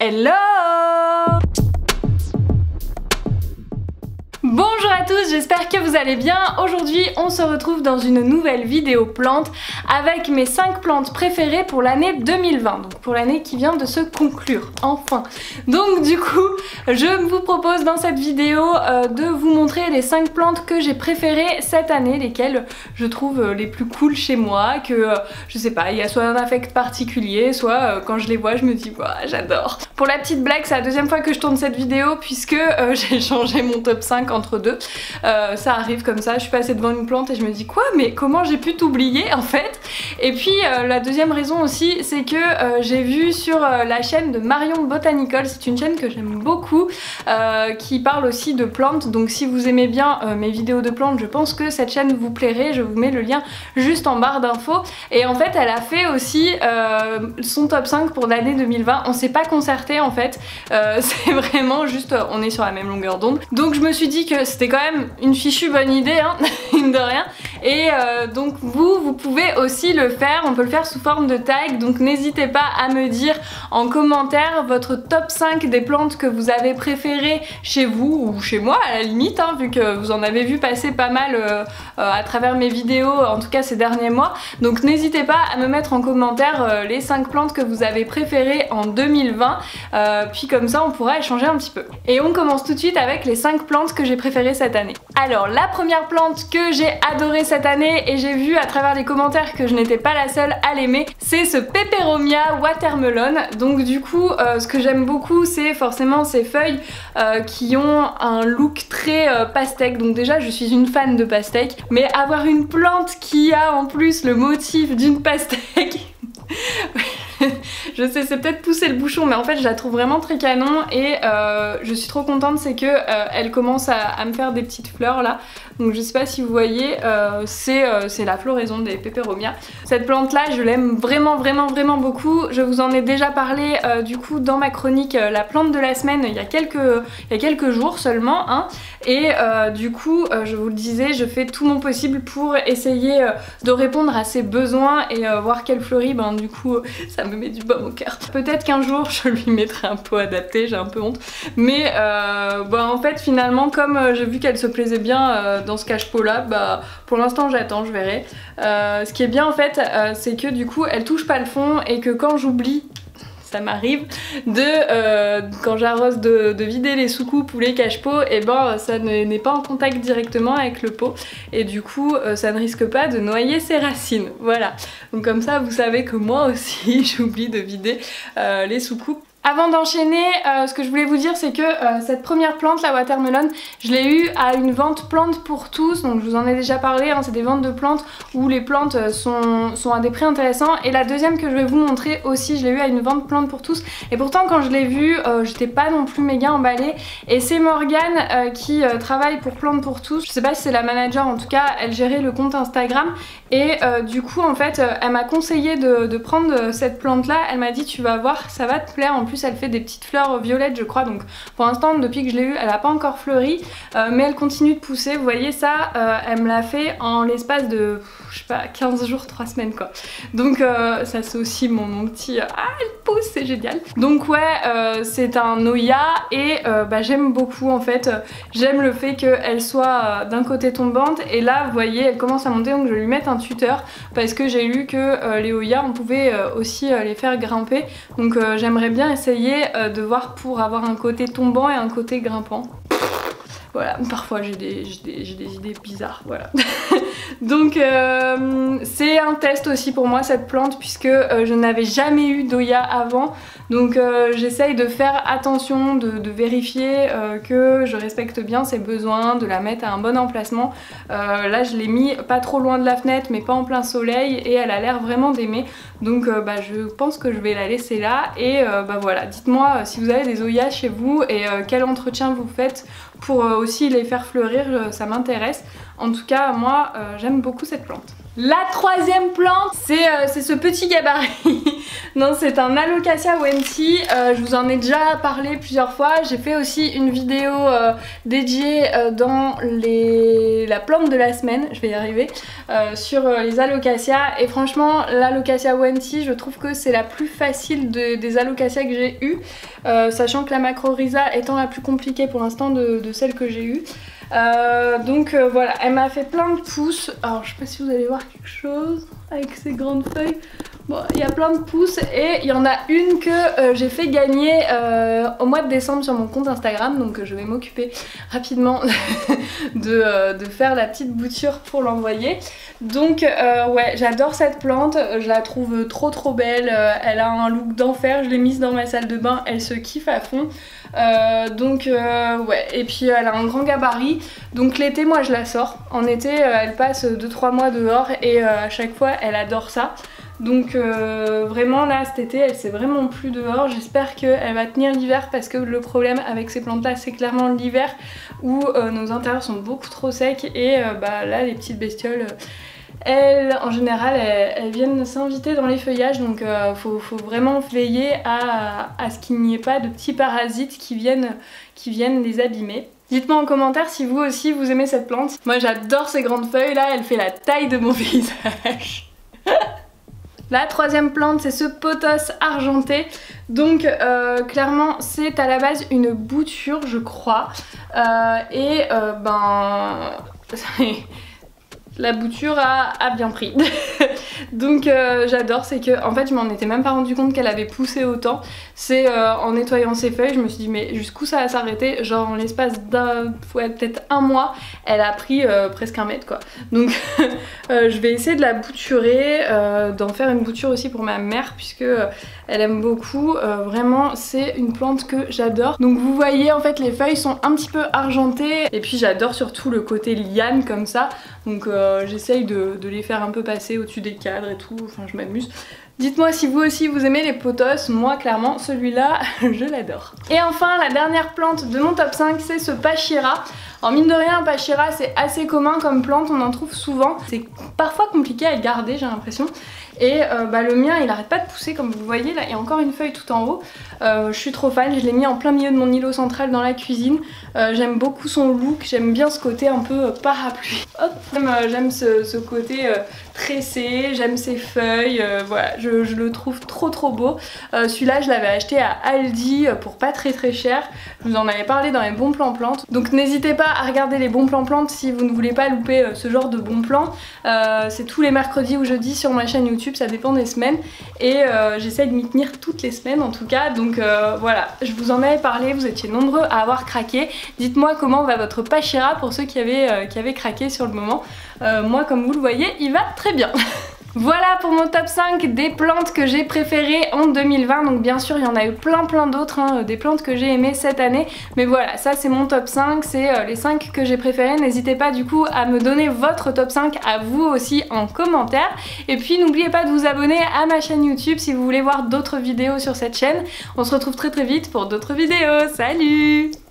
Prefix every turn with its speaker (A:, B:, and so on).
A: Hello! Bonjour à tous, j'espère que vous allez bien. Aujourd'hui on se retrouve dans une nouvelle vidéo plante avec mes 5 plantes préférées pour l'année 2020, donc pour l'année qui vient de se conclure, enfin. Donc du coup je vous propose dans cette vidéo de vous montrer les 5 plantes que j'ai préférées cette année, lesquelles je trouve les plus cool chez moi, que je sais pas, il y a soit un affect particulier, soit quand je les vois je me dis waouh j'adore. Pour la petite blague, c'est la deuxième fois que je tourne cette vidéo puisque j'ai changé mon top 5 entre deux. Ça arrive comme ça, je suis passée devant une plante et je me dis quoi, mais comment j'ai pu t'oublier en fait. Et puis la deuxième raison aussi, c'est que j'ai vu sur la chaîne de Marion Botanical, c'est une chaîne que j'aime beaucoup, qui parle aussi de plantes, donc si vous aimez bien mes vidéos de plantes, je pense que cette chaîne vous plairait, je vous mets le lien juste en barre d'infos. Et en fait elle a fait aussi son top 5 pour l'année 2020, on s'est pas concerté en fait, c'est vraiment juste on est sur la même longueur d'onde, donc je me suis dit que c'était quand même une fichue bonne idée hein, mine de rien. Et donc vous pouvez aussi le faire, on peut le faire sous forme de tag, donc n'hésitez pas à me dire en commentaire votre top 5 des plantes que vous avez préférées chez vous ou chez moi à la limite, hein, vu que vous en avez vu passer pas mal à travers mes vidéos, en tout cas ces derniers mois. Donc n'hésitez pas à me mettre en commentaire les 5 plantes que vous avez préférées en 2020, puis comme ça on pourra échanger un petit peu. Et on commence tout de suite avec les 5 plantes que j'ai préférées cette année. Alors la première plante que j'ai adorée cette année, et j'ai vu à travers les commentaires que je n'étais pas la seule à l'aimer, c'est ce Peperomia Watermelon. Donc du coup ce que j'aime beaucoup c'est forcément ces feuilles qui ont un look très pastèque. Donc déjà je suis une fan de pastèque, mais avoir une plante qui a en plus le motif d'une pastèque je sais, c'est peut-être pousser le bouchon, mais en fait je la trouve vraiment très canon. Et je suis trop contente, c'est que elle commence à me faire des petites fleurs là. Donc je sais pas si vous voyez, c'est la floraison des Peperomia. Cette plante là je l'aime vraiment beaucoup. Je vous en ai déjà parlé du coup dans ma chronique la plante de la semaine il y a quelques jours seulement hein. Et du coup je vous le disais, je fais tout mon possible pour essayer de répondre à ses besoins et voir qu'elle fleurit. Ben du coup ça me met du baume au cœur. Peut-être qu'un jour je lui mettrai un pot adapté, j'ai un peu honte. Mais en fait finalement comme j'ai vu qu'elle se plaisait bien dans ce cache-pot là, bah pour l'instant j'attends, je verrai. Ce qui est bien en fait c'est que du coup elle touche pas le fond et que quand j'oublie, ça m'arrive, quand j'arrose de vider les soucoupes ou les cache-pots, et ben ça n'est pas en contact directement avec le pot et du coup ça ne risque pas de noyer ses racines. Voilà, donc comme ça vous savez que moi aussi j'oublie de vider les soucoupes. Avant d'enchaîner, ce que je voulais vous dire c'est que cette première plante, la watermelon, je l'ai eue à une vente plante pour tous, donc je vous en ai déjà parlé, hein, c'est des ventes de plantes où les plantes sont à des prix intéressants. Et la deuxième que je vais vous montrer aussi, je l'ai eue à une vente plante pour tous, et pourtant quand je l'ai vue, j'étais pas non plus méga emballée. Et c'est Morgane qui travaille pour Plantes pour tous, je sais pas si c'est la manager, en tout cas elle gérait le compte Instagram. Et du coup en fait elle m'a conseillé de prendre cette plante là, elle m'a dit tu vas voir ça va te plaire, en plus elle fait des petites fleurs violettes je crois, donc pour l'instant depuis que je l'ai eue elle a pas encore fleuri mais elle continue de pousser, vous voyez ça, elle me l'a fait en l'espace de je sais pas 15 jours, 3 semaines quoi. Donc ça c'est aussi mon petit elle pousse, c'est génial. Donc ouais c'est un Oya et j'aime beaucoup en fait, j'aime le fait qu'elle soit d'un côté tombante et là vous voyez elle commence à monter, donc je vais lui mettre un tuteur parce que j'ai lu que les Oya on pouvait aussi les faire grimper, donc j'aimerais bien essayer de voir pour avoir un côté tombant et un côté grimpant. Voilà, parfois j'ai des idées bizarres, voilà. Donc c'est un test aussi pour moi cette plante puisque je n'avais jamais eu d'Oya avant. Donc j'essaye de faire attention, de vérifier que je respecte bien ses besoins, de la mettre à un bon emplacement. Là je l'ai mis pas trop loin de la fenêtre mais pas en plein soleil et elle a l'air vraiment d'aimer. Donc je pense que je vais la laisser là et voilà, dites-moi si vous avez des Oyas chez vous et quel entretien vous faites pour aussi les faire fleurir, ça m'intéresse. En tout cas moi j'aime beaucoup cette plante. La troisième plante, c'est ce petit gabarit. Non, c'est un Alocasia Wenti. Je vous en ai déjà parlé plusieurs fois. J'ai fait aussi une vidéo dédiée dans la plante de la semaine, je vais y arriver, sur les Alocasia. Et franchement, l'Alocasia Wenti, je trouve que c'est la plus facile des Alocasia que j'ai eues, sachant que la Macrorhiza étant la plus compliquée pour l'instant de celles que j'ai eues. Voilà, elle m'a fait plein de pousses. Alors je sais pas si vous allez voir quelque chose avec ces grandes feuilles. Bon, il y a plein de pousses et il y en a une que j'ai fait gagner au mois de décembre sur mon compte Instagram. Donc je vais m'occuper rapidement de faire la petite bouture pour l'envoyer. Donc ouais, j'adore cette plante, je la trouve trop belle. Elle a un look d'enfer, je l'ai mise dans ma salle de bain, elle se kiffe à fond. Ouais, et puis elle a un grand gabarit, donc l'été moi je la sors. En été elle passe 2-3 mois dehors et à chaque fois elle adore ça. Donc vraiment là cet été elle s'est vraiment plus dehors. J'espère qu'elle va tenir l'hiver parce que le problème avec ces plantes là c'est clairement l'hiver où nos intérieurs sont beaucoup trop secs et bah là les petites bestioles elles, en général, elles viennent s'inviter dans les feuillages, donc faut vraiment veiller à ce qu'il n'y ait pas de petits parasites qui viennent les abîmer. Dites-moi en commentaire si vous aussi vous aimez cette plante. Moi j'adore ces grandes feuilles là, elle fait la taille de mon visage. La troisième plante c'est ce pothos argenté. Donc clairement c'est à la base une bouture je crois. La bouture a bien pris. Donc j'adore, c'est que en fait je m'en étais même pas rendu compte qu'elle avait poussé autant. C'est en nettoyant ses feuilles, je me suis dit mais jusqu'où ça va s'arrêter. Genre en l'espace peut-être un mois, elle a pris presque 1 mètre quoi. Donc je vais essayer de la bouturer, d'en faire une bouture aussi pour ma mère puisque elle aime beaucoup. Vraiment c'est une plante que j'adore. Donc vous voyez en fait les feuilles sont un petit peu argentées et puis j'adore surtout le côté liane comme ça. Donc j'essaye de les faire un peu passer au-dessus des cadres et tout, enfin je m'amuse. Dites-moi si vous aussi vous aimez les pothos, moi clairement celui-là je l'adore. Et enfin la dernière plante de mon top 5 c'est ce Pachira. Alors mine de rien un Pachira c'est assez commun comme plante, on en trouve souvent. C'est parfois compliqué à garder j'ai l'impression. Et le mien il arrête pas de pousser comme vous voyez là, il y a encore une feuille tout en haut. Je suis trop fan, je l'ai mis en plein milieu de mon îlot central dans la cuisine. J'aime beaucoup son look, j'aime bien ce côté un peu parapluie. Hop, j'aime ce côté tressé, j'aime ses feuilles, voilà, je le trouve trop beau. Celui-là je l'avais acheté à Aldi pour pas très cher, je vous en avais parlé dans les bons plans plantes. Donc n'hésitez pas à regarder les bons plans plantes si vous ne voulez pas louper ce genre de bons plans. C'est tous les mercredis ou jeudis sur ma chaîne YouTube, ça dépend des semaines et j'essaie de m'y tenir toutes les semaines en tout cas. Donc voilà, je vous en avais parlé, vous étiez nombreux à avoir craqué. Dites-moi comment va votre Pachira pour ceux qui avaient craqué sur le moment. Moi comme vous le voyez, il va très bien. Voilà pour mon top 5 des plantes que j'ai préférées en 2020. Donc bien sûr il y en a eu plein d'autres, hein, des plantes que j'ai aimées cette année. Mais voilà, ça c'est mon top 5, c'est les 5 que j'ai préférées. N'hésitez pas du coup à me donner votre top 5 à vous aussi en commentaire. Et puis n'oubliez pas de vous abonner à ma chaîne YouTube si vous voulez voir d'autres vidéos sur cette chaîne. On se retrouve très vite pour d'autres vidéos. Salut!